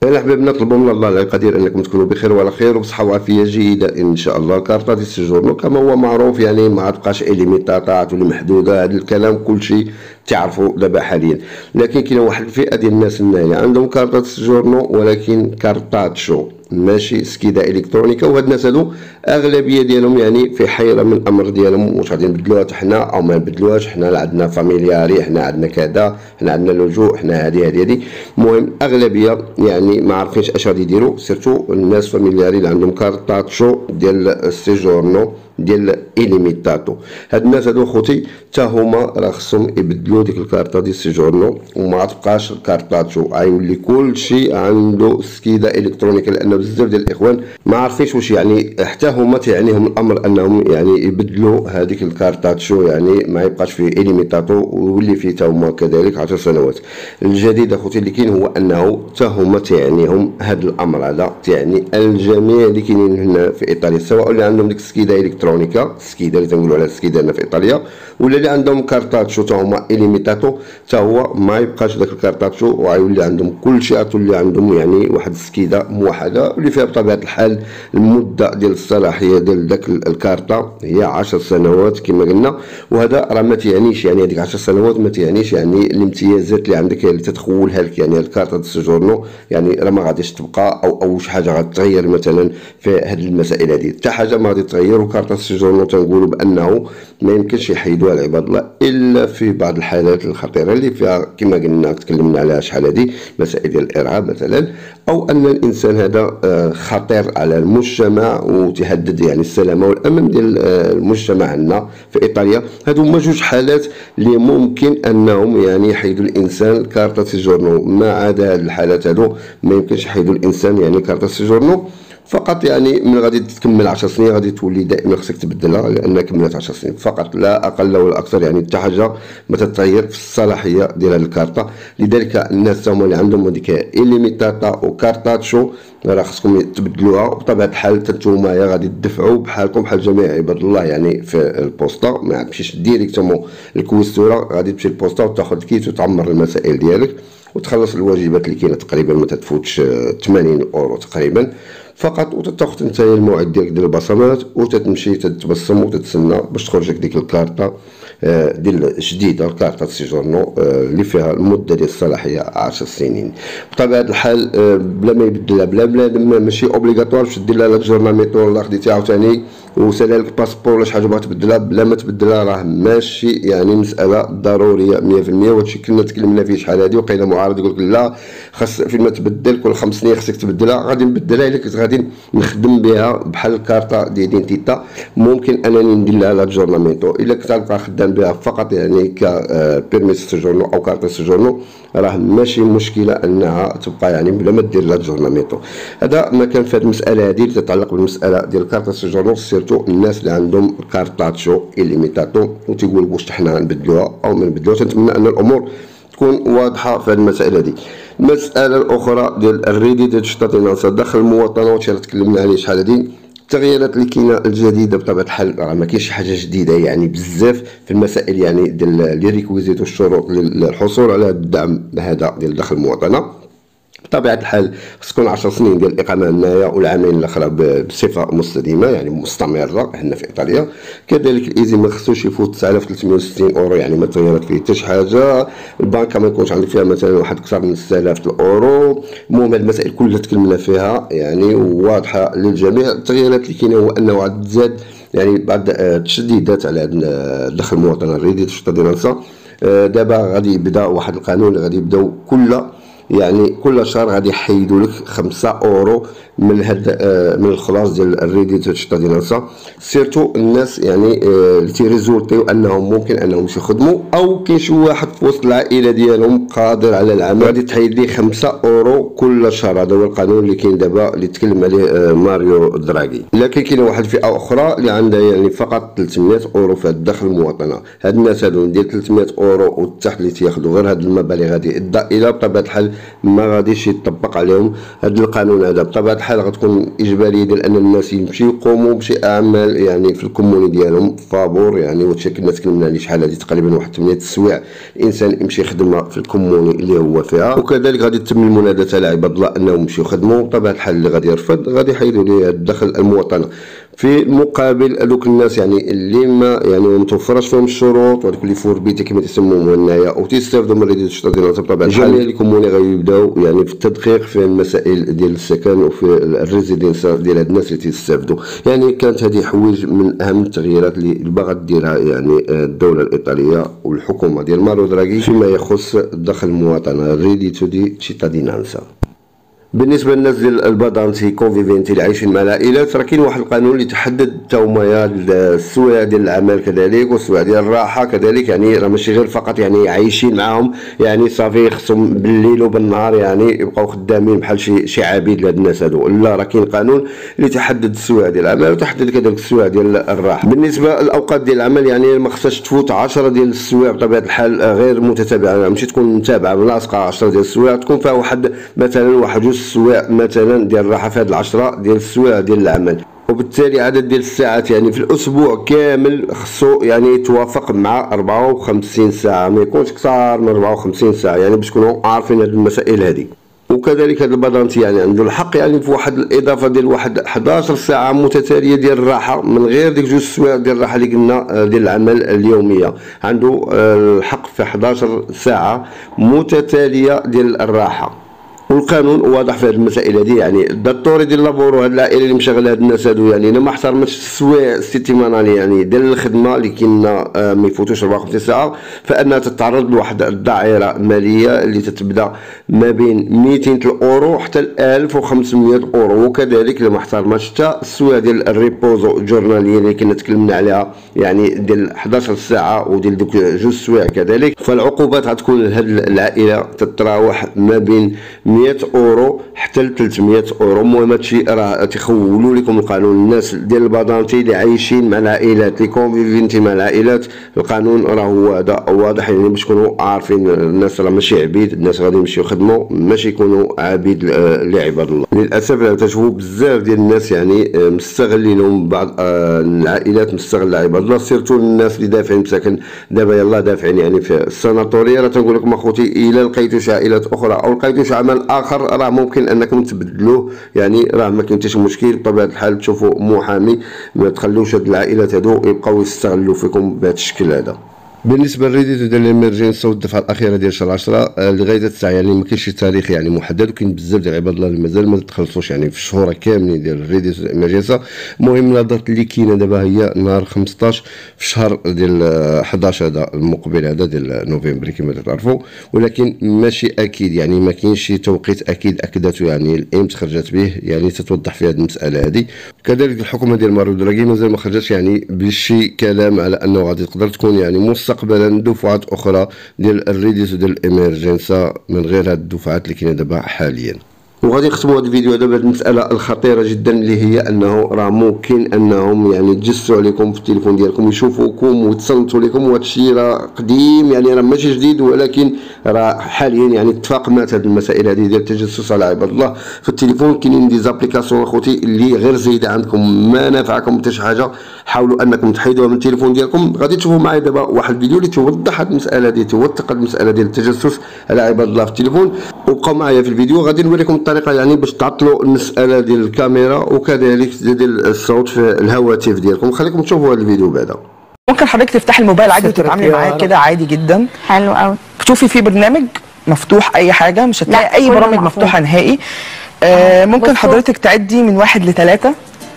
الاحباب نطلبوا من الله القدير انكم تكونوا بخير وعلى خير وبصحه وعافيه جيده ان شاء الله. كارطه دي سيجورنو كما هو معروف يعني ما تبقاش ليميتاطات ولا محدوده، هذا الكلام كلشي تعرفوا دابا حاليا. لكن كاين واحد الفئه ديال الناس هنايا عندهم كارطه سيجورنو ولكن كارطاتشو ماشي سكيدا الكترونيكا، وهاد الناس هادو اغلبيه ديالهم يعني في حيره من الامر ديالهم، واش غادي نبدلوها حتى حنا او ما نبدلوهاش، حنا عندنا فاميلياري، حنا عندنا كذا، حنا عندنا لجوء، حنا هادي. المهم اغلبيه يعني ما عارفينش اش غادي يديروا، سيرتو الناس فاميلياري اللي عندهم كارطاتشو ديال السيجورنو ديال إليميتاتو. هاد الناس هادو خوتي تا هما راه خصهم يبدلوا ديك الكارطه ديال السيجورنو وما تبقاش الكارطاتشو، غيولي كلشي عنده سكيدا الكترونيكا، لان بزاف ديال الاخوان ما عارفينش واش يعني حتى هما تيعنيهم الامر انهم يعني يبدلوا هذيك الكارطاتشو، يعني ما يبقاش فيه إليميتاتو ويولي فيه تا هما كذلك 10 سنوات. الجديد اخوتي اللي كاين هو انه تا هما تيعنيهم هذا الامر، هذا تيعني الجميع اللي كاينين هنا في ايطاليا، سواء اللي عندهم ديك السكيدا الكترونيكا، السكيدا اللي تنقولوا على السكيدا هنا في ايطاليا، ولا اللي عندهم كارطاتشو تا هما إليميتاتو، تا هو ما يبقاش داك الكارطاتشو وغيولي عندهم كلشي، غتولي عندهم يعني واحد السكيدا موحده واللي فيها بطبيعه الحال المده ديال الصلاحيه ديال داك الكارطه هي 10 سنوات كما قلنا. وهذا راه ما تيعنيش يعني هذيك 10 سنوات ما تيعنيش يعني الامتيازات اللي عندك اللي تتخولها لك يعني الكارطه ديال السيجورنو، يعني راه ما غاديش تبقى او شي حاجه غتغير مثلا في هذه المسائل هذه، حتى حاجه ما غادي تغير. وكارطه السيجورنو تنقولوا بانه ما يمكنش يحيدوها العباد الله الا في بعض الحالات الخطيره اللي فيها كما قلنا تكلمنا عليها شحال هذه، مسائل ديال الارهاب مثلا، او ان الانسان هذا خطير على المجتمع وتهدد يعني السلامه والامن ديال المجتمع عندنا في ايطاليا. هادو هما جوج حالات اللي ممكن انهم يعني يحيدوا الانسان كارطه سيجورنو، ما عدا هاد الحالات هادو ما يمكنش يحيدوا الانسان يعني كارطه سيجورنو. فقط يعني من غادي تكمل 10 سنين غادي تولي دائما خصك تبدلها لان كملت 10 سنين فقط لا اقل ولا اكثر، يعني حتى حاجه ما تتغير في الصلاحيه ديال هذه الكارطه. لذلك الناس هما اللي عندهم هذيك إليميتاتا وكارطاتشو راه خصكم تبدلوها، وبطبيعه الحال نتوما غادي تدفعوا بحالكم بحال جميع عباد الله يعني في البوسطه، ما تمشيش ديريكتومون الكويستوره، غادي تمشي للبوسطه وتاخذ كيس وتعمر المسائل ديالك وتخلص الواجبات اللي كاينه تقريبا ما تتفوتش 80 اورو تقريبا فقط، وتاخذ انت الموعد ديالك ديال البصمات وتتمشي تتبسم وتتسنى باش تخرج لك ديك الكارطه ديال جديده، الكارطه سيجورنو اللي فيها المده ديال الصلاحيه 10 سنين. بطبيعه الحال بلا ما يبدلها بلا ماشي اوبليغاتوار باش دير لها الجورناميتو ولا خديتي عاوتاني وسالها لك باسبور ولا شي حاجه بغات تبدلها بلا ما تبدلها، راه ماشي يعني مساله ضروريه 100%. وهادشي كنا تكلمنا فيه شحال هادي، وقيله معارض يقول لك لا خاص فين ما تبدل كل 5 سنين خصك تبدلها، غادي نبدلها الا كنت غادي نخدم بها بحال الكارطه ديدينتيتا، ممكن انني ندير لها لا جورنامينتو. الا كنت غنبقى خدام بها فقط يعني كبيرميس سيجورنو او كارطه سيجورنو راه ماشي مشكله انها تبقى يعني بلا ما دير لا جورنامينتو. هذا ما كان في هذه المساله هذه اللي تتعلق بالمساله ديال كارطه سيجورنو، سيرتو الناس اللي عندهم كارطاتشو إليميتاتو وتيقول واش حنا نبدلوها او ما نبدلوهاش. نتمنى ان الامور تكون واضحه في هذه المساله هذه. المساله الاخرى ديال الريدي ديال الشتاتينانسا داخل المواطنه، وهادشي اللي تكلمنا عليه شحال هذه، التغييرات اللي كاينه الجديده بطبيعه الحال راه ما كاينش شي حاجه جديده يعني بزاف في المسائل يعني ديال لي ريكويزيت والشروط للحصول على الدعم هذا ديال داخل المواطنه. بطبيعه الحال خص تكون 10 سنين ديال الاقامه هنايا والعامين الاخرى بصفه مستديمه يعني مستمره هنا في ايطاليا. كذلك الايزي ما خصوش يفوت 9360 اورو، يعني ما تغيرت فيه حتى شي حاجه. البنكه ما يكونش عندك فيها مثلا واحد اكثر من 6000 الاورو. المهم هاد المسائل كلها تكلمنا فيها يعني واضحه للجميع. التغييرات اللي كاينه هو انه عاد تزاد يعني بعد التشديدات على دخل المواطنه الريدي الشتاتينانسا. دابا غادي يبدا واحد القانون اللي غادي يبداو كل شهر غادي يحيدوا لك 5 اورو من هاد من الخلاص ديال الريدي الشتاتينانسا، سيرتو الناس يعني اللي تيريزولتيو انهم ممكن انهم يخدموا او كاين شي واحد في وسط العائله ديالهم قادر على العمل، غادي تحيد ليه 5 اورو كل شهر. هذا هو القانون اللي كاين دابا اللي تكلم عليه ماريو دراغي. لكن كاين واحد الفئه اخرى اللي عندها يعني فقط 300 اورو في الدخل المواطنه. هاد الناس هادو ديال 300 اورو والتحت اللي تياخذوا غير هاد المبالغ هذه الضئيله بطبيعه الحال ما غاديش يطبق عليهم هذا القانون هذا. بطبيعه الحال غتكون اجباريه ديال ان الناس يمشيو يقوموا بشي اعمال يعني في الكوموني ديالهم فابور يعني. وهادشي كنا تكلمنا عليه شحال هادي تقريبا واحد 8 السوايع الانسان يمشي يخدمها في الكوموني اللي هو فيها. وكذلك غادي تتم المناداه على عباد الله انهم يمشيو يخدموا. بطبيعه الحال اللي غادي يرفض غادي يحيدوا ليه الدخل المواطنه. في المقابل هذوك الناس يعني اللي ما يعني متوفرش فيهم الشروط وهذوك اللي فور بيتي كما تيسموهم هنايا وتيستافدوا من ريديت الشرطه ديال بطبيعه الحال جميع الكوموني غيبداو يعني في التدقيق في المسائل ديال السكن وفي الريزيدنس ديال هاد الناس اللي تيستافدوا. يعني كانت هذه حوايج من اهم التغييرات اللي باغا ديرها يعني الدوله الايطاليه والحكومه ديال مارو دراغي فيما يخص دخل المواطنه ريديتو دي تشيتادينانسا. بالنسبه للناس ديال البادانتي كونفيفينتي اللي عايشين مع العائلات راه كاين واحد القانون اللي تحدد التوميه السوايع ديال العمل كذلك والسوايع ديال الراحه كذلك. يعني راه ماشي غير فقط يعني عايشين معاهم يعني صافي خصهم بالليل وبالنهار يعني يبقاو خدامين بحال شي عبيد لهاد الناس هادو. لا راه كاين قانون اللي تحدد السوايع ديال العمل وتحدد كذلك السوايع ديال الراحه. بالنسبه للاوقات ديال العمل يعني ما خصهاش تفوت 10 ديال السوايع بطبيعه الحال غير متتابعه. ماشي تكون متابعه ملاصقه 10 ديال السوايع تكون فيها واحد مثلا واحد جوج السوايع مثلا ديال الراحه في هاد العشرة ديال السوايع ديال العمل. وبالتالي عدد ديال الساعات يعني في الاسبوع كامل خصو يعني يتوافق مع 54 ساعه ما يكونش اكثر من 54 ساعه يعني باش تكونوا عارفين هاد المسائل هذه. وكذلك هذا البادانتي يعني عنده الحق يعني في واحد الاضافه ديال واحد 11 ساعه متتاليه ديال الراحه من غير ديك جوج سوايع ديال الراحه اللي قلنا ديال العمل اليوميه. عنده الحق في 11 ساعه متتاليه ديال الراحه. والقانون واضح في هذه المسائل هذه. يعني الدكتور ديال لابورو هاد العائله اللي مشغله هاد الناس هادو يعني الا ما احترمتش السوايع الاستثمانيه يعني ديال الخدمه اللي كاينه ما يفوتوش 54 ساعه فانها تتعرض لواحد الدائره ماليه اللي تتبدا ما بين 200 اورو حتى 1500 اورو. وكذلك الا ما احترمتش حتى السوايع ديال الريبوزو جورناليين اللي كنا تكلمنا عليها يعني ديال 11 ساعه وديال دوك جوج سوايع كذلك فالعقوبات غتكون لهاد العائله تتراوح ما بين 100 اورو حتى ل 300 اورو. المهم هادشي راه تيخولوا لكم القانون. الناس ديال البادانتي اللي عايشين مع العائلات اللي كونفيفينتي مع العائلات القانون راه هو هذا واضح يعني باش تكونوا عارفين. الناس راه ماشي عبيد. الناس غادي يمشيو يخدموا ماشي يكونوا عبيد لعباد الله. للاسف تشوفوا بزاف ديال الناس يعني مستغلينهم بعض العائلات مستغله عباد الله سيرتو الناس اللي دافعين مساكن دابا يلاه دافعين يعني في السناتوريه. راه تنقول لكم اخوتي الا لقيتوا عائلات اخرى او لقيتوا عمل اخر راه ممكن انكم تبدلوه يعني راه ما كاين حتى شي مشكل. بطبيعه الحال تشوفوا محامي ما تخلوش هاد العائلات هادو يبقاو يستغلوا فيكم بهذا الشكل هذا. بالنسبه للريديتو ديال الامرجنسي والدفعه الاخيره ديال شهر 10 لغايه الساعه يعني ما كاينش شي تاريخ يعني محدد وكاين بزاف ديال عباد الله اللي مازال ما تخلصوش يعني في الشهور كاملين ديال الريديتو ديال الامرجنسي. المهم النهضه اللي كاينه دابا هي نهار 15 في شهر ديال 11 هذا المقبل هذا ديال نوفمبر كما تعرفوا. ولكن ماشي اكيد يعني ما كاينش شي توقيت اكيد اكدته يعني الامت خرجت به يعني تتوضح في هذه المساله هذه. كذلك الحكومه ديال مارو دراغي مازال ما خرجتش يعني بشي كلام على انه غادي تقدر تكون يعني مستقبلا دفعات اخرى ديال الريديتو ديال الامرجنسا من غير هاد الدفعات اللي كاينه دابا حاليا. وغادي نختموا هذا الفيديو هذا بهذه المساله الخطيره جدا اللي هي انه راه ممكن انهم يعني يتجسسوا عليكم في التليفون ديالكم يشوفوكم ويتصنتوا لكم. وهذا الشيء راه قديم يعني راه ماشي جديد ولكن راه حاليا يعني تفاقمات هذه المسائل هذه ديال التجسس على عباد الله في التليفون. كاينين دي زابليكاسيون اخوتي اللي غير زايده عندكم ما نافعكم حتى شي حاجه. حاولوا انكم تحيدوها من التليفون ديالكم. غادي تشوفوا معايا دابا واحد الفيديو اللي توضح هذه المساله هذه توثق المساله ديال التجسس على عباد الله في التليفون. وبقاو معايا في الفيديو غادي نوريكم الطريقه يعني باش تعطلوا المساله ديال الكاميرا وكذلك ديال الصوت في الهواتف ديالكم. خليكم تشوفوا هذا الفيديو بعدا. ممكن حضرتك تفتحي الموبايل عادي وتتعاملي معاه كده عادي جدا. حلو قوي. تشوفي فيه برنامج مفتوح اي حاجه مش هتلاقي اي برامج مفتوحه نهائي. ممكن حضرتك تعدي من 1 ل 3.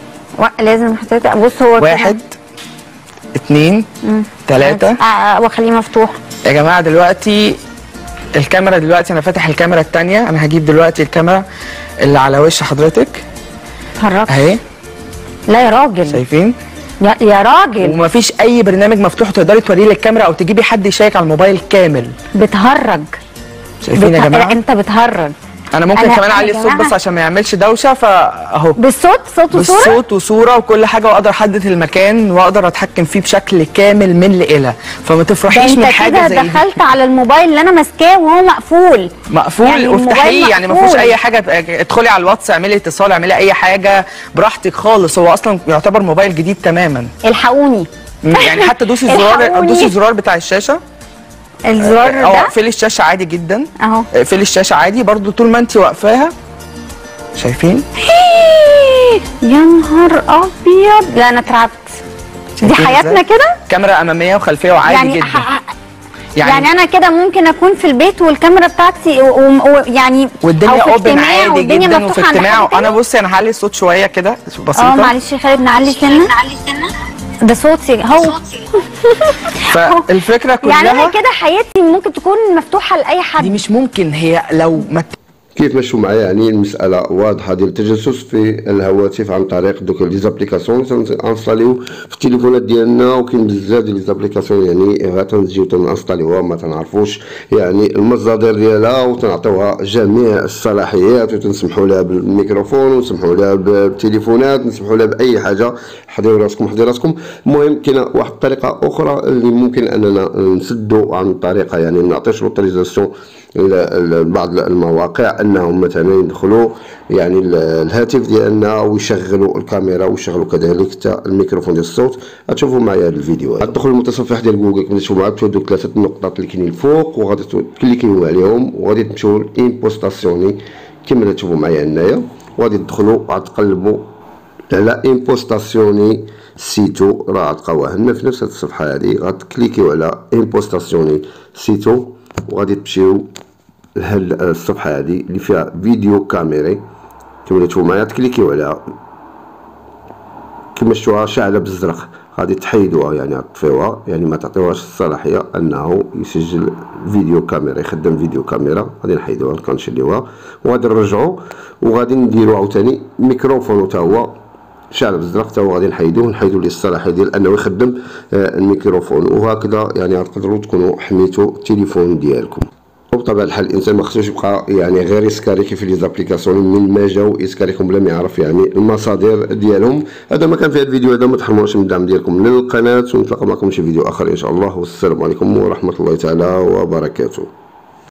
لازم حضرتك بص هو 1 2 3 واخليه مفتوح. يا جماعه دلوقتي الكاميرا دلوقتي انا فاتح الكاميرا الثانيه. انا هجيب دلوقتي الكاميرا اللي على وش حضرتك اتحركت اهي. لا يا راجل شايفين يا راجل ومفيش اي برنامج مفتوح تقدري توريه للكاميرا او تجيبي حد يشيك على الموبايل كامل. بتهرج. شايفين يا جماعه انت بتهرج. انا ممكن أنا كمان اعلي الصوت جماعة بس عشان ما يعملش دوشه، فاهو بالصوت، صوت وصوره. بالصوت وصوره وكل حاجه، واقدر احدد المكان واقدر اتحكم فيه بشكل كامل من لإلى، فما تفرحيش من حاجه انت زي كده دي. دخلت على الموبايل اللي انا ماسكاه وهو مقفول يعني وافتحيه، يعني ما فيهوش مقفول. اي حاجه. ادخلي على الواتس، اعملي اتصال، اعملي اي حاجه براحتك خالص. هو اصلا يعتبر موبايل جديد تماما. الحقوني. يعني حتى دوسي الزرار، الحقوني. دوسي الزرار بتاع الشاشه، الزرار ده اقفلي الشاشه عادي جدا اهو. اقفلي الشاشه عادي برضو طول ما انت واقفاها. شايفين؟ يا نهار ابيض، لا انا اترعبت. دي شايفين حياتنا إزاي؟ كده كاميرا اماميه وخلفيه وعادي يعني جدا. يعني انا كده ممكن اكون في البيت والكاميرا بتاعتي يعني والدنيا اوبن عادي جدا وفي اجتماع. انا انا بصي انا هعلي الصوت شويه كده بسيطه. معلش يا خالد، نعلي سنه. ده صوتي هو. فالفكره كلها يعني انا كده حياتي ممكن تكون مفتوحه لاي حد. دي مش ممكن، هي لو ما كيف مشوا معايا يعني المساله واضحه ديال التجسس في الهواتف عن طريق دوك لي زابليكاسيون تنستاليو في التليفونات ديالنا، وكاين بزاف ديال لي زابليكاسيون يعني غتنجيو تنستاليوها ما تنعرفوش يعني المصادر ديالها، وتنعطيوها جميع الصلاحيات، وتنسمحوا لها بالميكروفون، ونسمحوا لها بالتليفونات، نسمحوا لها باي حاجه. حضروا راسكم. المهم كاينه واحد الطريقه اخرى اللي ممكن اننا نسدوا عن طريقه، يعني نعطيش لوتوريزاسيون لبعض المواقع انهم مثلا يدخلوا يعني الهاتف ديالنا ويشغلوا الكاميرا ويشغلوا كذلك حتى الميكروفون ديال الصوت. غتشوفوا معايا هذا الفيديو. غتدخلوا المتصفح ديال جوجل كما تشوفوا معايا، دوك 3 النقطات اللي كاينين الفوق، وغادي تكليكيو عليهم، وغادي تمشيو لامبوستاسيوني كما تشوفوا معايا هنايا، وغادي تدخلوا وغتقلبوا على امبوستاسيوني سيتو، راه غتلقاوها هنا في نفس الصفحه هذه. غتكليكيو على امبوستاسيوني سيتو، وغادي تمشيو لهاد الصفحه هذه اللي فيها فيديو كاميري كما تشوفوا معايا. تكليكيو عليها كما شفتوها شاعله بالزرق، غادي تحيدوها يعني تطفيوها، يعني ما تعطيوهاش الصلاحيه انه يسجل فيديو كاميرا، يخدم فيديو كاميرا. غادي نحيدوها كنشليوها، وغادي نرجعوا وغادي نديروا عاوتاني ميكروفون حتى هو شعل بالزرق، حتى هو غادي نحيدوه ليه الصلاحيه ديال انه يخدم الميكروفون. وهكذا يعني تقدروا تكونوا حميتوا التليفون ديالكم. وبطبيعه الحال الانسان ما خصوش يبقى يعني غير يسكاريكي في لي زابليكاسيون من ما جاو يسكاريكم بلا ما يعرف يعني المصادر ديالهم. هذا ما كان في هذا الفيديو هذا. ما تحرموش من الدعم ديالكم للقناه، ونتلاقى معكم في فيديو اخر ان شاء الله، والسلام عليكم ورحمه الله تعالى وبركاته.